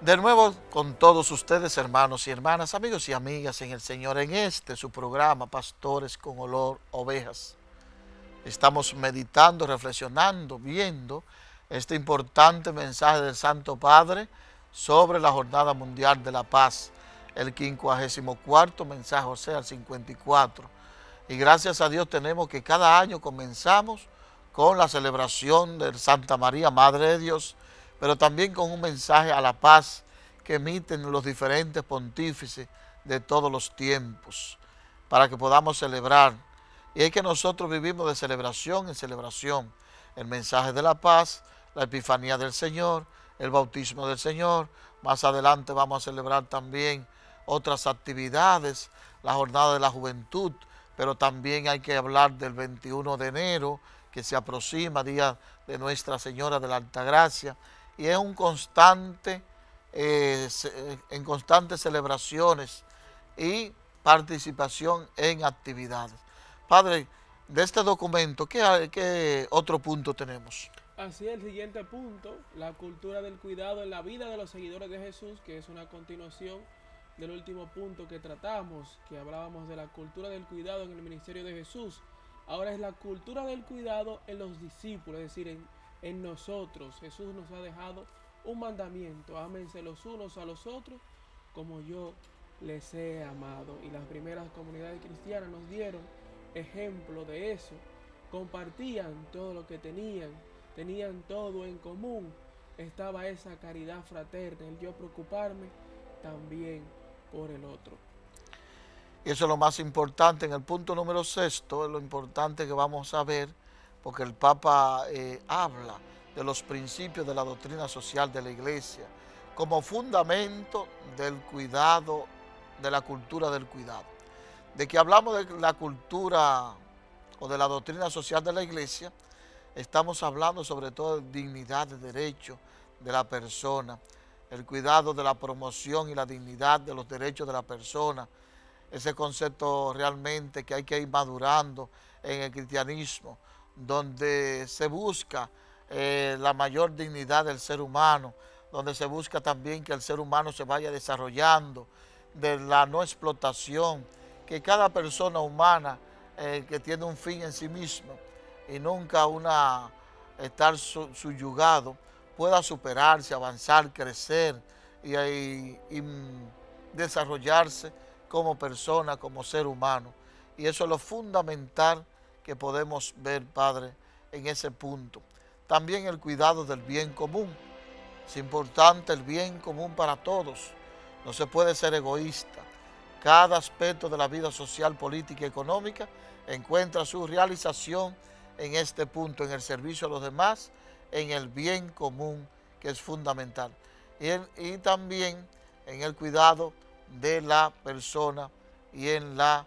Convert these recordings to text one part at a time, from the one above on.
De nuevo con todos ustedes, hermanos y hermanas, amigos y amigas en el Señor, en su programa, Pastores con Olor Ovejas. Estamos meditando, reflexionando, viendo este importante mensaje del Santo Padre sobre la Jornada Mundial de la Paz, el 54º mensaje, o sea, el 54. Y gracias a Dios tenemos que cada año comenzamos con la celebración de Santa María, Madre de Dios, pero también con un mensaje a la paz que emiten los diferentes pontífices de todos los tiempos, para que podamos celebrar. Y es que nosotros vivimos de celebración en celebración. El mensaje de la paz, la epifanía del Señor, el bautismo del Señor. Más adelante vamos a celebrar también otras actividades, la jornada de la juventud, pero también hay que hablar del 21 de enero, que se aproxima, día de Nuestra Señora de la Altagracia, y es un constante, en constantes celebraciones y participación en actividades. Padre, de este documento, ¿qué otro punto tenemos? Así es, el siguiente punto, la cultura del cuidado en la vida de los seguidores de Jesús, que es una continuación del último punto que tratamos, que hablábamos de la cultura del cuidado en el ministerio de Jesús. Ahora es la cultura del cuidado en los discípulos, es decir, en nosotros. Jesús nos ha dejado un mandamiento: ámense los unos a los otros como yo les he amado. Y las primeras comunidades cristianas nos dieron ejemplo de eso. Compartían todo lo que tenían todo en común. Estaba esa caridad fraterna, el yo preocuparme también por el otro. Y eso es lo más importante. En el punto número 6, es lo importante que vamos a ver, porque el Papa habla de los principios de la doctrina social de la Iglesia como fundamento del cuidado, de la cultura del cuidado. De que hablamos de la cultura o de la doctrina social de la Iglesia, estamos hablando sobre todo de dignidad, de derecho de la persona, el cuidado de la promoción y la dignidad de los derechos de la persona, ese concepto realmente que hay que ir madurando en el cristianismo, donde se busca la mayor dignidad del ser humano, donde se busca también que el ser humano se vaya desarrollando, de la no explotación, que cada persona humana que tiene un fin en sí mismo y nunca estar subyugado, pueda superarse, avanzar, crecer y desarrollarse como persona, como ser humano. Y eso es lo fundamental que podemos ver, Padre, en ese punto. También el cuidado del bien común. Es importante el bien común para todos. No se puede ser egoísta. Cada aspecto de la vida social, política y económica encuentra su realización en este punto, en el servicio a los demás, en el bien común, que es fundamental. Y también en el cuidado de la persona y en la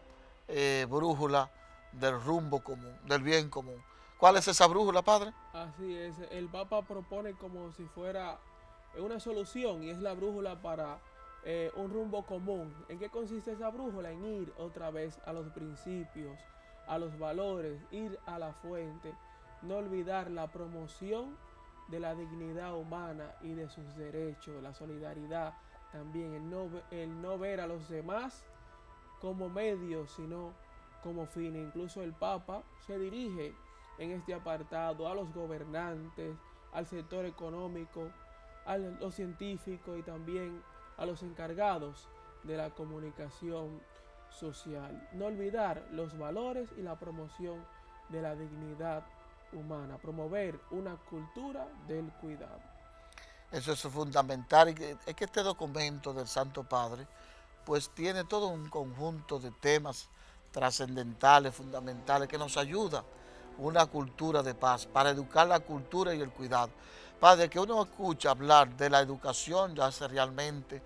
brújula del rumbo común, del bien común. ¿Cuál es esa brújula, Padre? Así es, el Papa propone como si fuera una solución, y es la brújula para un rumbo común. ¿En qué consiste esa brújula? En ir otra vez a los principios, a los valores, ir a la fuente, no olvidar la promoción de la dignidad humana y de sus derechos, la solidaridad también, el no ver a los demás como medios, sino como fines. Incluso el Papa se dirige en este apartado a los gobernantes, al sector económico, a los científicos y también a los encargados de la comunicación social. No olvidar los valores y la promoción de la dignidad humana, promover una cultura del cuidado. Eso es fundamental. Es que este documento del Santo Padre pues tiene todo un conjunto de temas trascendentales, fundamentales, que nos ayuda una cultura de paz, para educar la cultura y el cuidado. Padre, que uno escucha hablar de la educación ya se realmente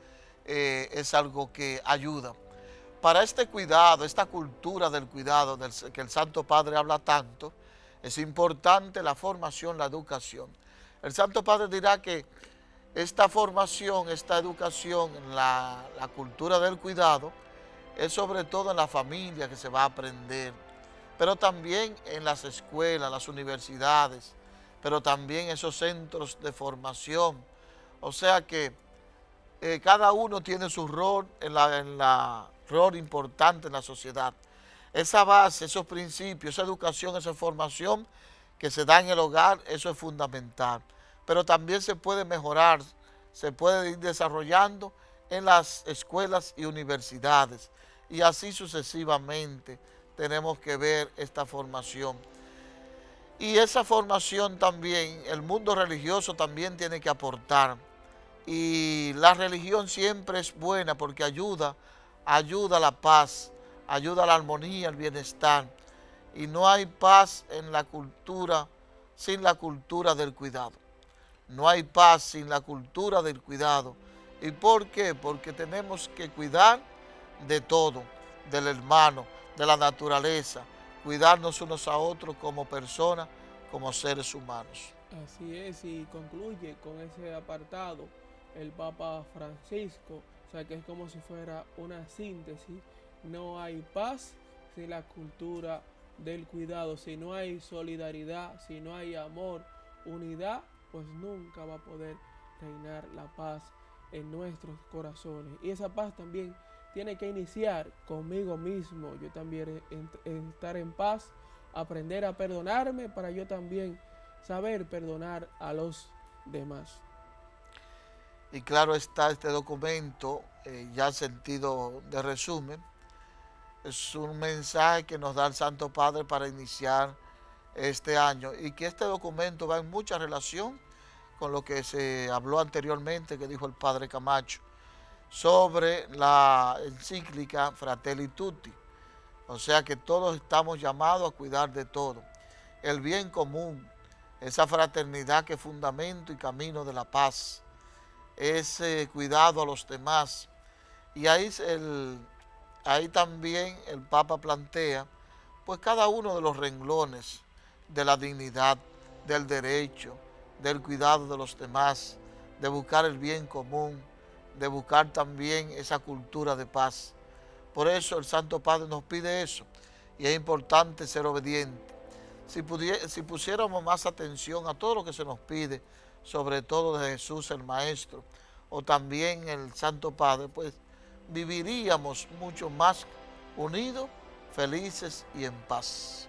es algo que ayuda. Para este cuidado, esta cultura del cuidado que el Santo Padre habla tanto, es importante la formación, la educación. El Santo Padre dirá que esta formación, esta educación, la cultura del cuidado, es sobre todo en la familia que se va a aprender, pero también en las escuelas, las universidades, pero también esos centros de formación. O sea que cada uno tiene su rol rol importante en la sociedad. Esa base, esos principios, esa educación, esa formación que se da en el hogar, eso es fundamental. Pero también se puede mejorar, se puede ir desarrollando en las escuelas y universidades. Y así sucesivamente tenemos que ver esta formación. Y esa formación también, el mundo religioso también tiene que aportar. Y la religión siempre es buena porque ayuda a la paz, ayuda a la armonía, al bienestar. Y no hay paz en la cultura sin la cultura del cuidado. No hay paz sin la cultura del cuidado. ¿Y por qué? Porque tenemos que cuidar de todo, del hermano, de la naturaleza, cuidarnos unos a otros como personas, como seres humanos. Así es, y concluye con ese apartado el Papa Francisco, o sea que es como si fuera una síntesis. No hay paz sin la cultura del cuidado. Si no hay solidaridad, si no hay amor, unidad, pues nunca va a poder reinar la paz en nuestros corazones. Y esa paz también tiene que iniciar conmigo mismo. Yo también estar en paz, aprender a perdonarme para yo también saber perdonar a los demás. Y claro está, este documento, ya en sentido de resumen, es un mensaje que nos da el Santo Padre para iniciar este año y que este documento va en mucha relación con lo que se habló anteriormente, que dijo el Padre Camacho, sobre la encíclica Fratelli Tutti. O sea que todos estamos llamados a cuidar de todo. El bien común, esa fraternidad que es fundamento y camino de la paz, ese cuidado a los demás. Y ahí también el Papa plantea pues cada uno de los renglones de la dignidad, del derecho, del cuidado de los demás, de buscar el bien común, de buscar también esa cultura de paz. Por eso el Santo Padre nos pide eso y es importante ser obediente. Si pusiéramos más atención a todo lo que se nos pide, sobre todo de Jesús el Maestro o también el Santo Padre, pues viviríamos mucho más unidos, felices y en paz.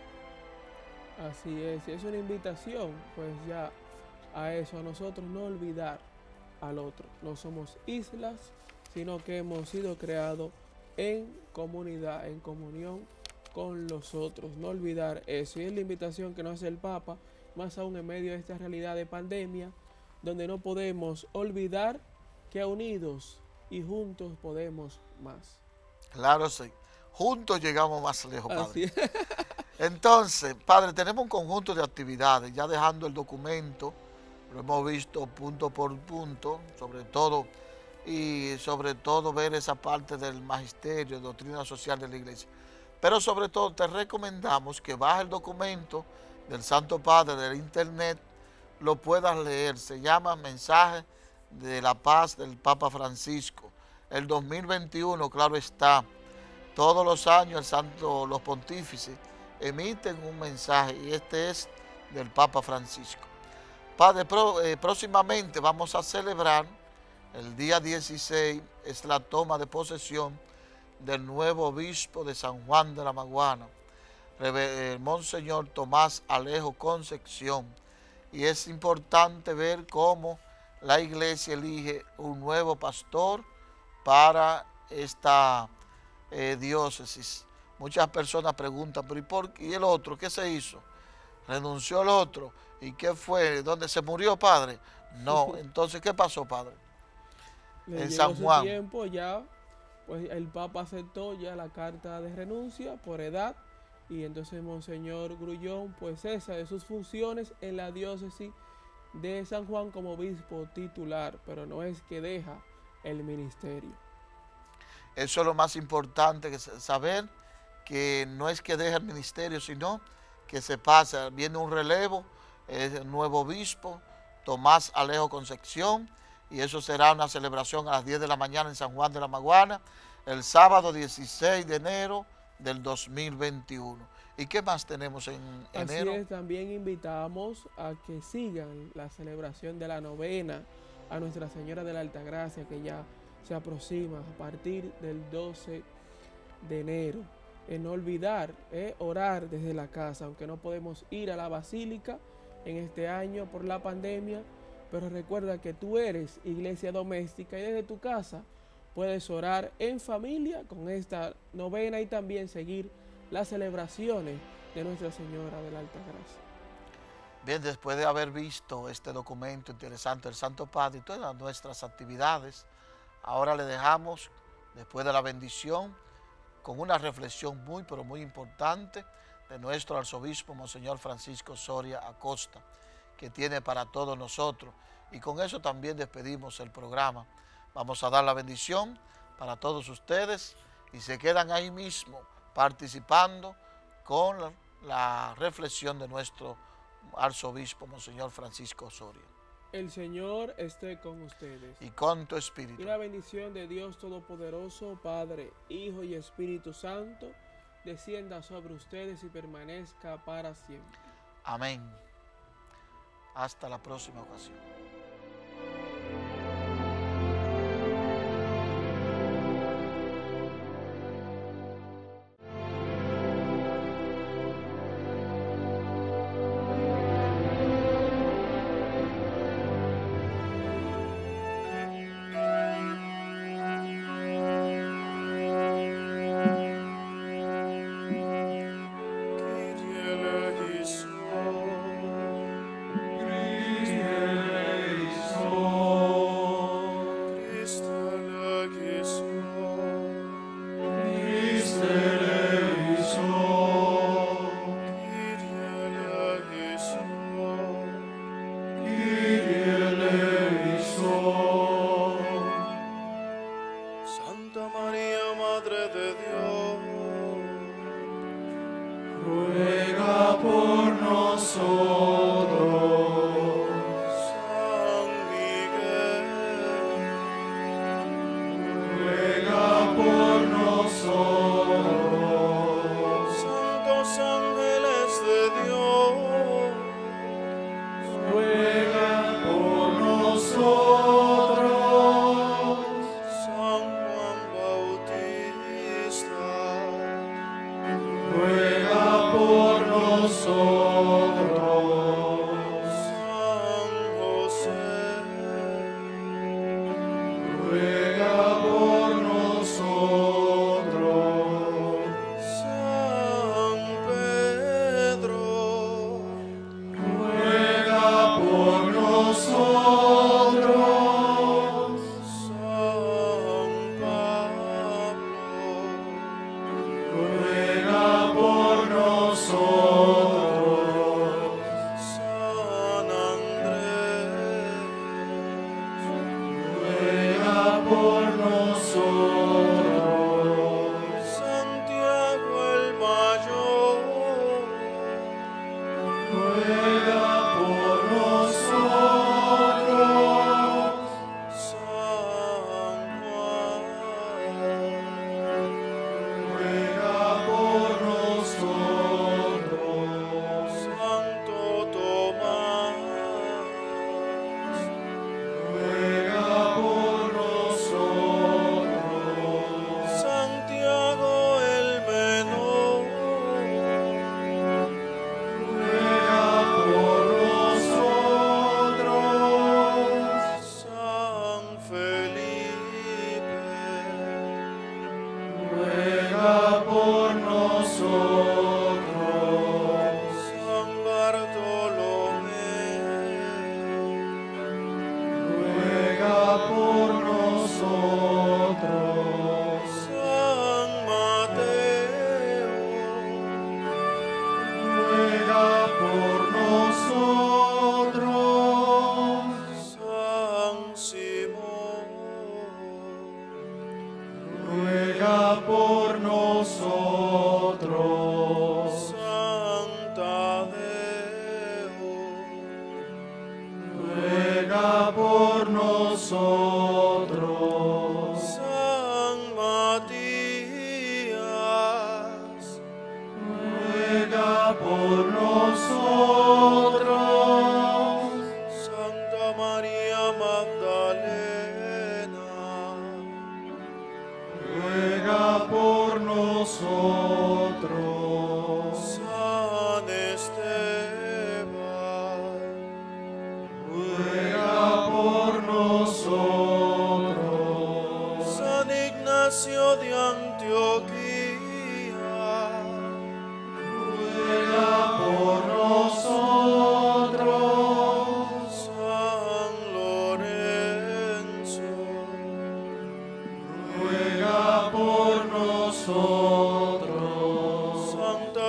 Así es una invitación, pues ya a eso, a nosotros no olvidar al otro. No somos islas, sino que hemos sido creados en comunidad, en comunión con los otros. No olvidar eso. Y es la invitación que nos hace el Papa, más aún en medio de esta realidad de pandemia, donde no podemos olvidar que unidos y juntos podemos más. Claro, sí. Juntos llegamos más lejos, Padre. Así es. Entonces, Padre, tenemos un conjunto de actividades, ya dejando el documento, lo hemos visto punto por punto, sobre todo ver esa parte del magisterio, doctrina social de la iglesia. Pero sobre todo te recomendamos que bajes el documento del Santo Padre del internet, lo puedas leer. Se llama Mensaje de la Paz del Papa Francisco. El 2021, claro está, todos los años los pontífices emiten un mensaje y este es del Papa Francisco. Padre, próximamente vamos a celebrar, el día 16 es la toma de posesión del nuevo obispo de San Juan de la Maguana, Monseñor Tomás Alejo Concepción. Y es importante ver cómo la iglesia elige un nuevo pastor para esta diócesis. Muchas personas preguntan, pero ¿y el otro? ¿Qué se hizo? ¿Renunció el otro? ¿Y qué fue? ¿Dónde se murió, Padre? No. Entonces, ¿qué pasó, Padre? En San Juan. Tiempo ya, pues el Papa aceptó ya la carta de renuncia por edad y entonces Monseñor Grullón pues cesa de sus funciones en la diócesis de San Juan como obispo titular, pero no es que deja el ministerio. Eso es lo más importante, que saber que no es que deja el ministerio, sino que se pasa, viene un relevo, el nuevo obispo, Tomás Alejo Concepción, y eso será una celebración a las 10 de la mañana en San Juan de la Maguana, el sábado 16 de enero del 2021. ¿Y qué más tenemos en enero? Así es, también invitamos a que sigan la celebración de la novena a Nuestra Señora de la Altagracia, que ya se aproxima a partir del 12 de enero. No olvidar orar desde la casa, aunque no podemos ir a la basílica en este año por la pandemia, pero recuerda que tú eres iglesia doméstica y desde tu casa puedes orar en familia con esta novena y también seguir las celebraciones de Nuestra Señora de la Alta Gracia. Bien, después de haber visto este documento interesante del Santo Padre y todas nuestras actividades, ahora le dejamos, después de la bendición, con una reflexión muy, pero muy importante de nuestro arzobispo, Monseñor Francisco Soria Acosta, que tiene para todos nosotros. Y con eso también despedimos el programa. Vamos a dar la bendición para todos ustedes y se quedan ahí mismo participando con la reflexión de nuestro arzobispo, Monseñor Francisco Soria. El Señor esté con ustedes. Y con tu espíritu. Y la bendición de Dios Todopoderoso, Padre, Hijo y Espíritu Santo, descienda sobre ustedes y permanezca para siempre. Amén. Hasta la próxima ocasión. Santa María, Madre de Dios, ruega por nosotros. San Miguel, Ruega por nosotros. santos ángeles de Dios, Ruega por nosotros. San Juan Bautista, Ruega por nosotros. San José, Ruega por nosotros. San Pedro, Ruega por nosotros. San Pablo, Ruega por nosotros.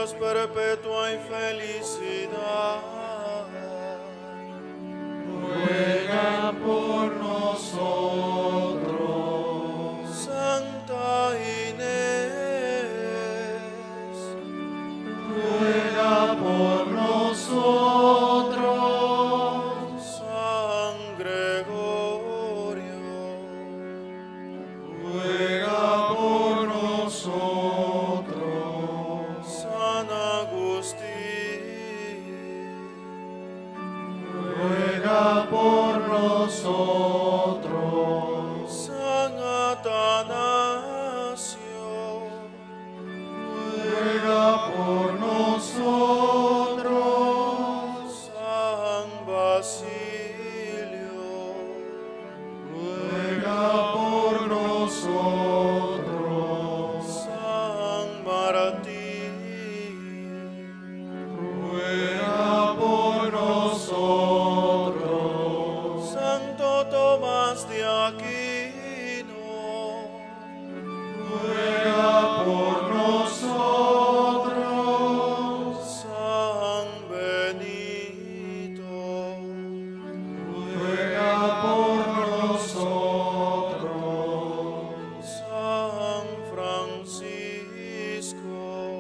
Dios, perpetua y felicidad. ruega por nosotros. Santa Inés, Ruega por nosotros. San Gregorio, Ruega por nosotros. San Agustín, Ruega por nosotros. San Atanasio, Ruega por nosotros. San Basilio, Ruega por nosotros. San Martín, Ruega por nosotros. Santo Tomás de Aquino, Ruega por nosotros. San Benito, Ruega por nosotros. San Francisco,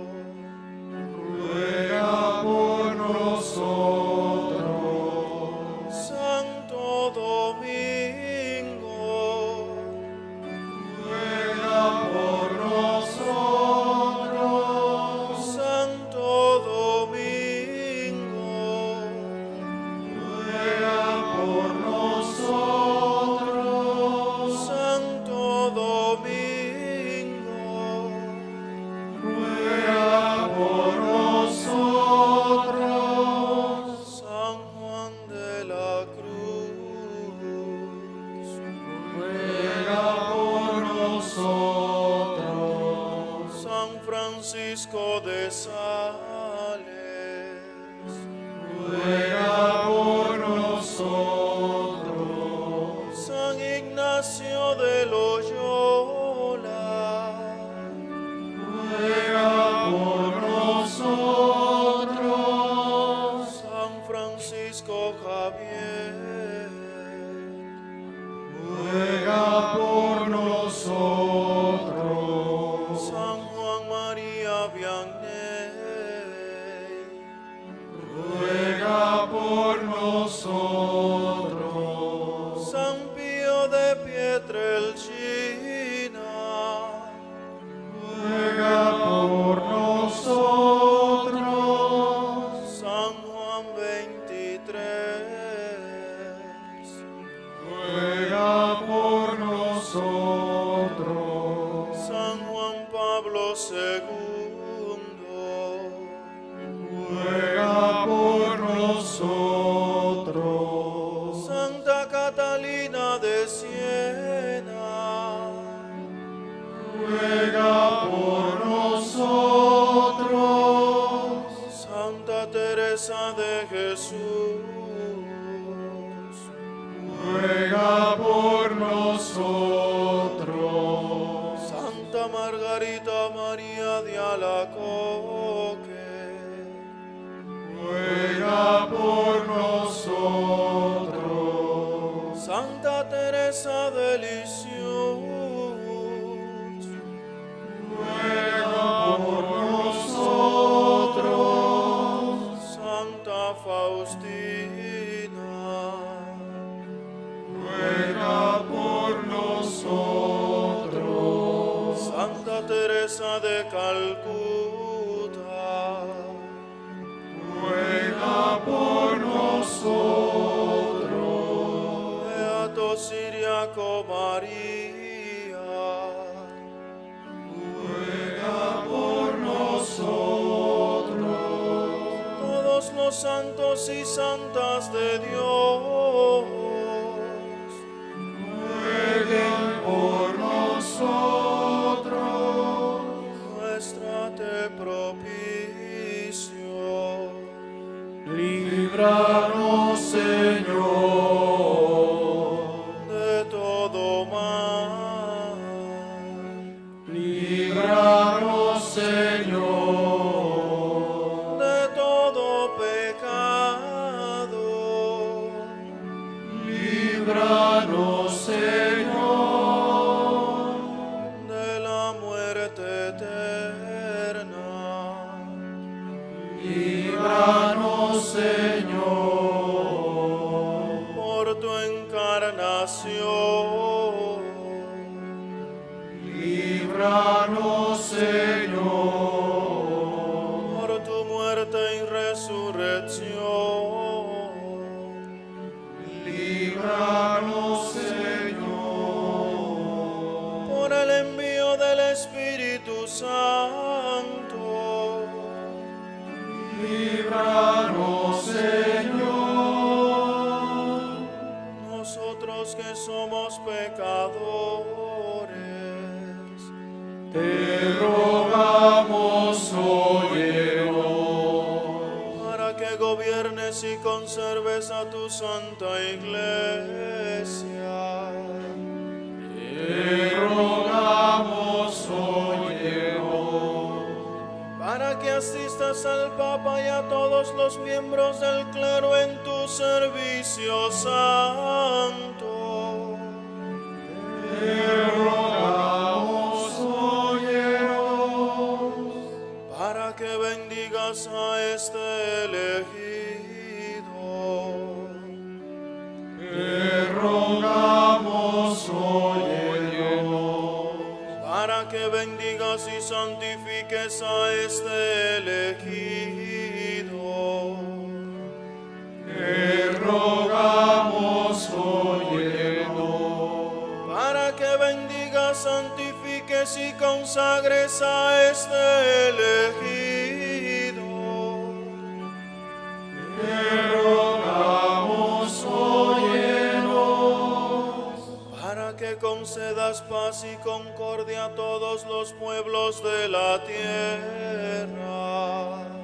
Ruega por nosotros. Santo Domingo, Ruega por nosotros. Santo Domingo, Ruega por nosotros. Santo Domingo, Ruega por nosotros. San Juan de la Cruz, Ruega por nosotros. San Francisco de Sales, Ruega por nosotros. San Ignacio de Loyola, Ruega por nosotros. San Francisco Javier, Ruega por nosotros. San Juan María Vianney, Ruega por nosotros. San Pío de Pietrelcina, Ruega por nosotros. San Juan 23, Ruega por nosotros. San Juan Pablo II, Ruega por nosotros. Santa Catalina de Siena, Ruega por nosotros. Santa Teresa de Jesús, Ruega por nosotros. Santa Margarita María de Alacoque, Ruega por nosotros. Santa Teresa de Lisieux, Ruega por nosotros. Santa Faustina, Ruega por nosotros. Santa Teresa de Calcuta, Ruega por nosotros. Beato Siriaco María, Ruega por nosotros. todos los santos y santas de Dios, Rueguen por nosotros. muéstrate propicio. Líbranos, Señor, De todo mal, líbranos, Señor, líbranos, Señor, por tu encarnación. líbranos, Señor, Por tu muerte y resurrección. líbranos, Señor, Por el envío del Espíritu Santo. líbranos, Señor, Nosotros que somos pecadores, te rogamos, óyenos. para que gobiernes y conserves a tu santa iglesia, Te rogamos, óyenos. para que asistas al Papa y a todos los miembros del clero en tu servicio santo, Te rogamos, óyenos. para que bendigas a este elegido, Te rogamos, óyenos. para que bendigas y santifiques a este elegido, Te rogamos, óyenos. para que bendigas, santifiques y consagres a este elegido, Te rogamos, óyenos. para que concedas paz y concordia a todos los pueblos de la tierra,